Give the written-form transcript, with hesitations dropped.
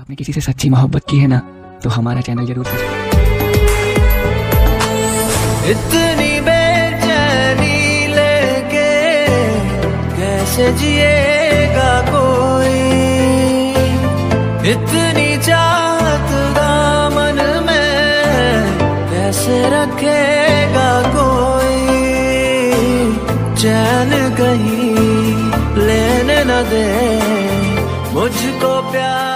आपने किसी से सच्ची मोहब्बत की है ना, तो हमारा चैनल जरूर सब्सक्राइब। इतनी बेचैनी लेके कैसे जिएगा कोई, इतनी चाहत दामन में कैसे रखेगा कोई, चैन कहीं लेने न दे मुझको प्यार।